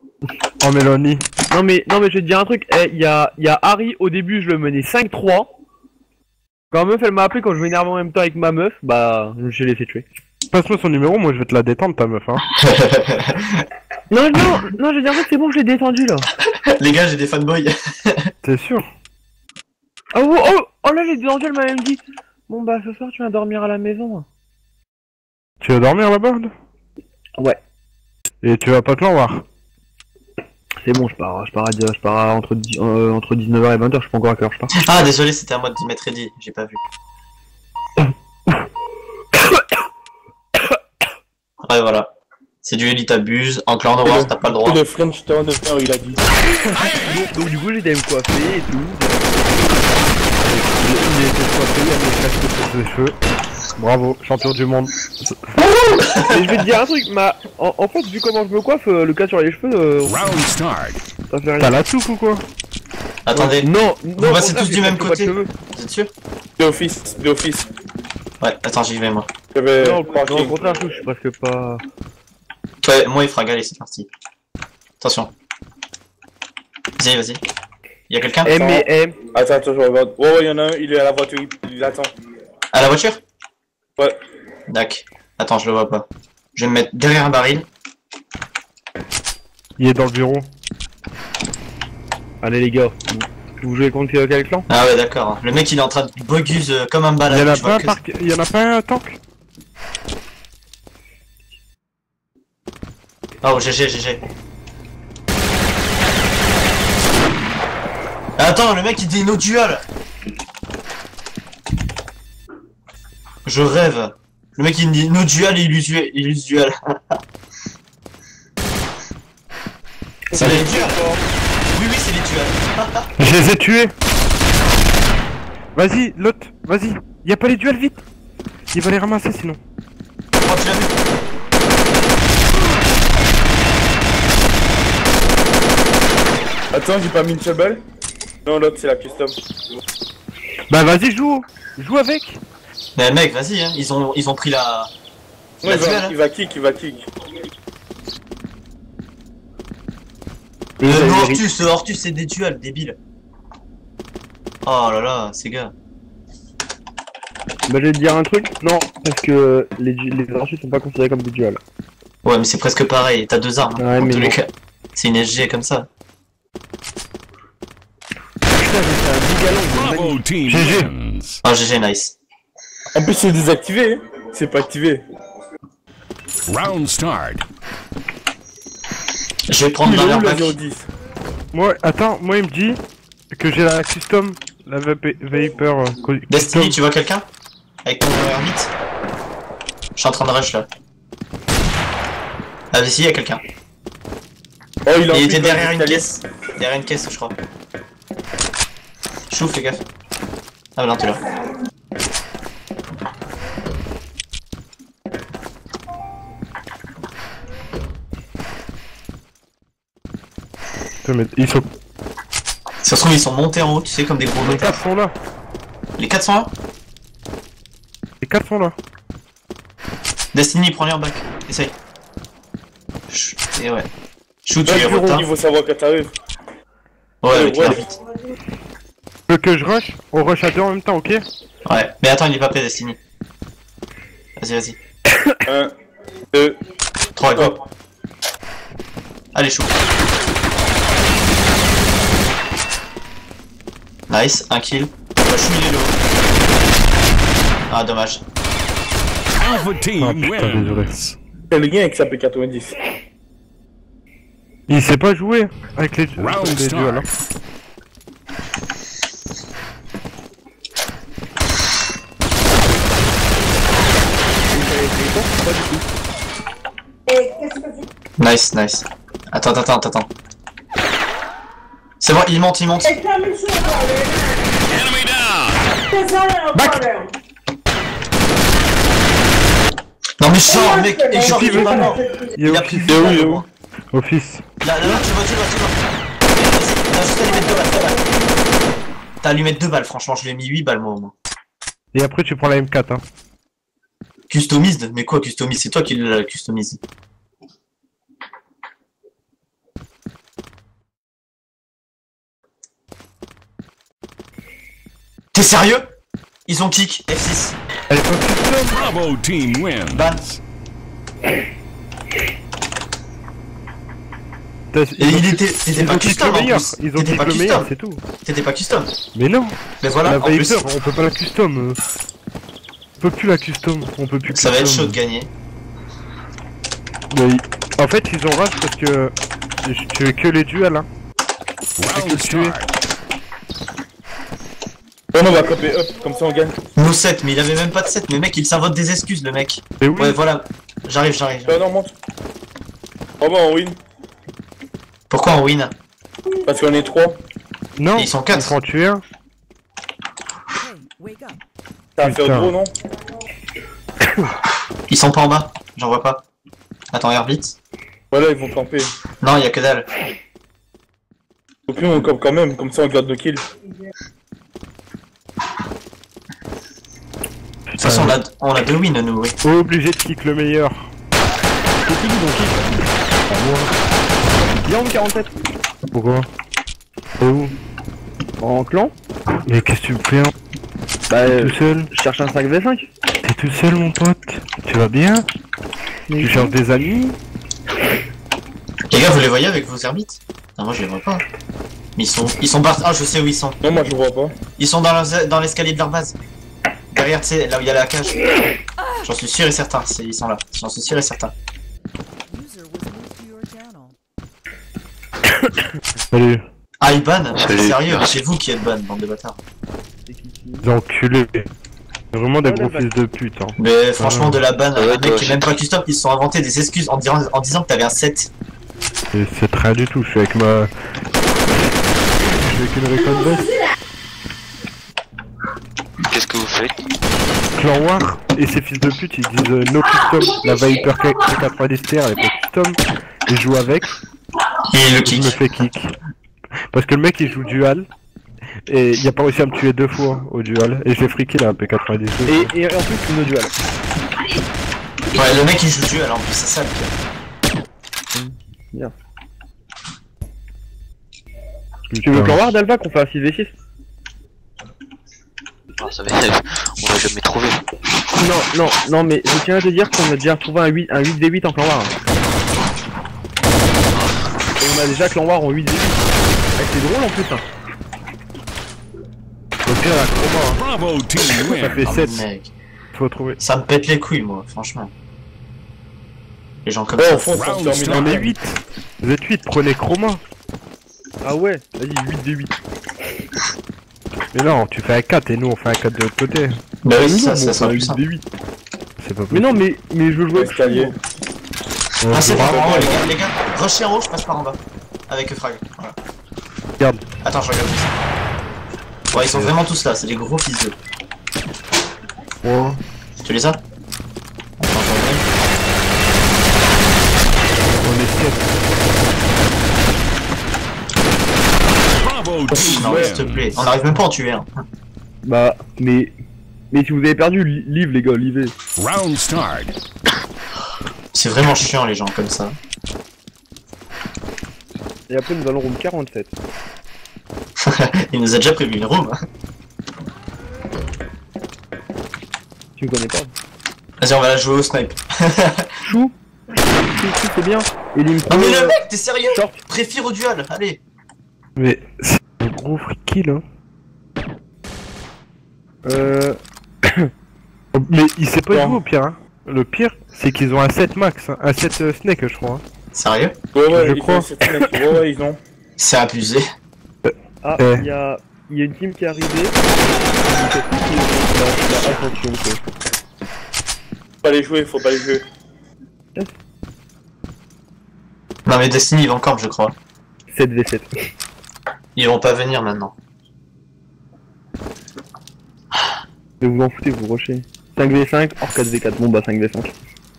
Oh Mélanie. Non mais je vais te dire un truc, y a Harry, au début je le menais 5-3. Quand ma meuf elle m'a appelé quand je m'énerve en même temps avec ma meuf, bah je l'ai fait tuer. Passe-moi son numéro, moi je vais te la détendre ta meuf hein. Non, je veux dire c'est bon, je l'ai détendu là. Les gars, j'ai des fanboys. T'es sûr? Oh là j'ai détendu, elle m'a même dit. Bon bah ce soir tu vas dormir à la maison. Tu vas dormir là-bas là? Ouais. Et tu vas pas te l'envoir? C'est bon, je pars entre 19h et 20h, je sais pas encore à quelle heure je pars. Ah, désolé, c'était à moi de mettre ready, j'ai pas vu. Ouais, voilà. C'est du Elite Abuse. En clan noir, t'as pas le droit. Le French Turner, il a dit. Donc du coup j'étais à me coiffer et tout. Il était coiffé, il a mis casque sur ses cheveux. Bravo, champion du monde. Mais je vais te dire un truc, en fait vu comment je me coiffe, le cas sur les cheveux, Round start. ça fait rien. T'as la soupe ou quoi? Attendez, Non, vous passez tous du même côté. cheveux. Vous êtes sûr? D'office. Ouais, attends, j'y vais moi. J'avais. Non, au contraire, je suis presque pas... Ouais, moi il fera galer, c'est parti. Attention. Vas-y. Y'a quelqu'un? Attends, je regarde. Oh, il y en a un, il est à la voiture, il attend. À la voiture? Ouais. Dac. Attends, je le vois pas. Je vais me mettre derrière un baril. Il est dans le bureau. Allez les gars, vous jouez contre quel clan? Ah ouais, d'accord. Le mec il est en train de boguse comme un balade. Il y en a pas un tank? Oh, GG. Attends, le mec il dit no dual. Je rêve. Le mec il me dit no dual et il use dual. C'est les duals. Oui, c'est les duals. Je les ai tués. Vas-y, l'autre, vas-y. Y'a pas les duels, vite. Il va les ramasser sinon. Oh, tu l'as vu? Attends, j'ai pas mis une shovel. Non, l'autre c'est la custom. Bah vas-y, joue avec. Mais mec, vas-y, hein. Ils ont pris la... Ouais, dual, hein. il va kick. Le Hortus c'est des duels, débile. Oh là là, ces gars. Bah je vais te dire un truc, non, parce que les archers sont pas considérés comme des duels. Ouais, mais c'est presque pareil, t'as deux armes, Ouais, dans mais tous les non. cas. C'est une SG comme ça. Putain, j'ai fait un gigalon, Bravo team GG. wins. Ah, GG, nice. En plus, c'est désactivé, hein. C'est pas activé. Round start. Je vais prendre Il dans est leur où la bac. 010? Moi, attends, moi il me dit que j'ai la custom, la Vapor Destiny, tu vois quelqu'un? Avec ton R8? Je suis en train de rush là. Ah, mais si, y'a quelqu'un. Oh, il Il était derrière une caisse. Derrière une caisse, je crois. Chouf, fais gaffe. Ah, bah non, t'es là. Ils sont... Ça se trouve, ils sont montés en haut, tu sais, comme des gros Les motards. 4 sont là. Les 4 sont là? Les 4 sont là. Destiny, prends-les en back. Essaye. Et ouais. Chou, tu Ouais, es bureau, retard. il faut savoir quand t'arrives. Ouais, avec ouais. la vite. Veux que je rush? On rush à deux en même temps, ok? Ouais. Mais attends, il est pas prêt, Destiny. Vas-y. 1, 2, 3, go. Allez, chou. Nice, un kill. Chou, il est low. Ah, dommage. Alpha Ah team putain, désolé. wins. c'est le lien avec sa P90. Il sait pas jouer avec les Round duels start. alors. Nice. Attends. C'est bon, il monte. Enemy down. Non mais genre, mec, et genre, il est pas mort. Il a pris Office. 2 balles au moins. Office. Là, tu vois. Vas-y, t'as juste à lui mettre 2 balles. T'as à lui mettre 2 balles, franchement, je lui ai mis 8 balles moi au moins. Et après tu prends la M4 hein. Customised? Mais quoi customised? C'est toi qui l'as customisé. T'es sérieux? Ils ont kick, F6. Elle est pas custom. Bravo team wins. Ban. Et t'étais pas custom en plus. Ils ont T'étais dit pas le meilleur, custom. c'est tout. T'étais pas custom. Mais non, Mais voilà, la en plus, Viper, on peut pas la custom. On peut plus la custom, on peut plus ça va être chaud custom. de gagner. Mais en fait, ils ont rage parce que tu fais que les duels, hein. Round start. Ouais, on va copier up, comme ça on gagne. Nous 7, mais il avait même pas de 7. Mais mec, il s'invente des excuses, le mec. Mais oui, Ouais, voilà. J'arrive. Ah non, monte. Oh bah on win. Pourquoi on win? Parce qu'on est 3. non, Ils sont quatre. il faut en tuer un. Ça va faire Putain. gros, non? Ils sont pas en bas. J'en vois pas. Attends, air vite. Voilà, ils vont camper. Non, y a que dalle. Au plus on campe quand même, comme ça on garde nos kills. De toute façon, on a 2 wins, nous, oui. Obligé de kick le meilleur. Il est en 47. Pourquoi? Et où? En clan. Mais qu'est-ce que tu me fais, hein? Bah, Tout seul? je cherche un 5v5. T'es tout seul, mon pote? Tu vas bien? Tu cherches des amis? Les gars, vous les voyez avec vos herbites? Non, moi je les vois pas. Mais ils sont barres. Ah, je sais où ils sont. Non, moi je vois pas. Ils sont dans l'escalier de leur base. Derrière, tu sais, là où il y a la cage. J'en suis sûr et certain, ils sont là. J'en suis sûr et certain. Salut. Ah, ils ban? C'est sérieux, c'est vous qui êtes ban, bande de bâtards. Les enculés. Vraiment des gros fils de pute, hein. Mais franchement, de la ban, Ouais, un mec toi, qui est même pas custom, ils se sont inventés des excuses en disant que t'avais un 7. Et c'est rien du tout, je suis avec ma... Je suis avec une récolte veste. Qu'est-ce que vous faites? Clan War et ces fils de pute ils disent no custom. La Viper K90 TR elle est pas custom. Je joue avec, Et le je kick. me fais kick. Parce que le mec il joue dual. Et il a pas réussi à me tuer 2 fois au dual. Et j'ai friqué la P90. Et en plus, c'est nos duels. Ouais, le mec il joue duel en plus, c'est ça le pire. Tu veux clan War d'Alva qu'on fait un 6v6? Non, ça va, on va jamais trouver. Non, mais je tiens à te dire qu'on a déjà retrouvé un 8v8 en clan War. Et on a déjà clan War en 8v8. C'est drôle en plus. Hein. Au pire la chroma, hein. Bravo team Ça wins. fait Oh, 7. mec. Faut trouver. Ça me pète les couilles, moi, franchement. Les gens comme Ouais, ça. au fond, ça se termine. On est 8. Vous êtes 8, prenez chroma. Ah ouais, vas-y, 8v8. Mais non, tu fais un 4 et nous on fait un 4 de l'autre côté. Bah oui, Nous, ça on sera fait un plus simple. 8v8. C'est pas Mais possible. non, mais je veux jouer avec Escalier. On Ah, c'est jouera- par en haut, les gars. Rusher en haut, je passe par en bas. Avec Frag. Voilà. Regarde. Attends, je regarde juste. Ouais, ils sont vraiment tous là, c'est des gros fils d'eux. Oh. Tu les as? Attends, je regarde. On est 7. Bravo team Non, s'il te wins. plaît. On arrive même pas à en tuer un. Bah, mais si vous avez perdu, live les gars, livez. Round start. C'est vraiment chiant, les gens comme ça. Et après, nous allons room 47. Il nous a déjà prévu une room. Tu me connais pas. Vas-y, on va la jouer au snipe. Chou, c'est bien. Et Lim Non mais le mec, t'es sérieux? Short. Préfire au duel, allez. Mais c'est un gros free kill, hein. Mais il sait pas Bon. jouer au pire, hein. Le pire, c'est qu'ils ont un 7 max, hein. Un 7 snake, je crois. Hein. Sérieux? Ouais, Je ils crois. ont cette fenêtre. Ouais, ils ont. C'est abusé. Ah, Eh. il y a une team qui est arrivée. Attention, quoi. Faut pas les jouer, faut pas les jouer. Non mais Destiny, ils vont camp, je crois. 7v7. Ils vont pas venir maintenant. Mais vous en foutez, vous rushez. 5v5, hors 4v4. Bon bah 5v5.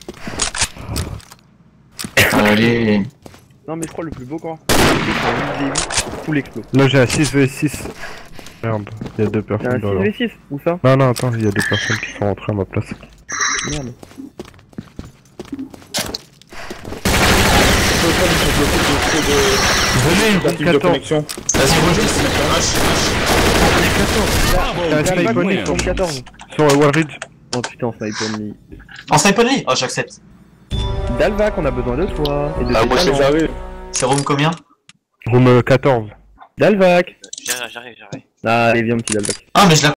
Allez. Non mais je crois le plus beau camp. C'est un 8v8, full explo. Là, j'ai un 6v6. Merde, il y a 2 C'est un personnes là. 6v6, où ça? Non, non, attends, il y a 2 personnes qui sont rentrées à ma place. Merde. Venez, Tentative de 14. connexion. Vas-y, rouge, Destiny. Rush, rush. Bravo T'as un team sniper wins. Tombe 14. sur Wallridge. Oh putain, sniper me. En sniper only? Oh, j'accepte. Dalvac, on a besoin de toi. Et de Ah, tes moi, talents. J'arrive. C'est room combien? Room 14. Dalvac. J'arrive. Ah, allez, viens, petit Dalvac. Ah, mais je la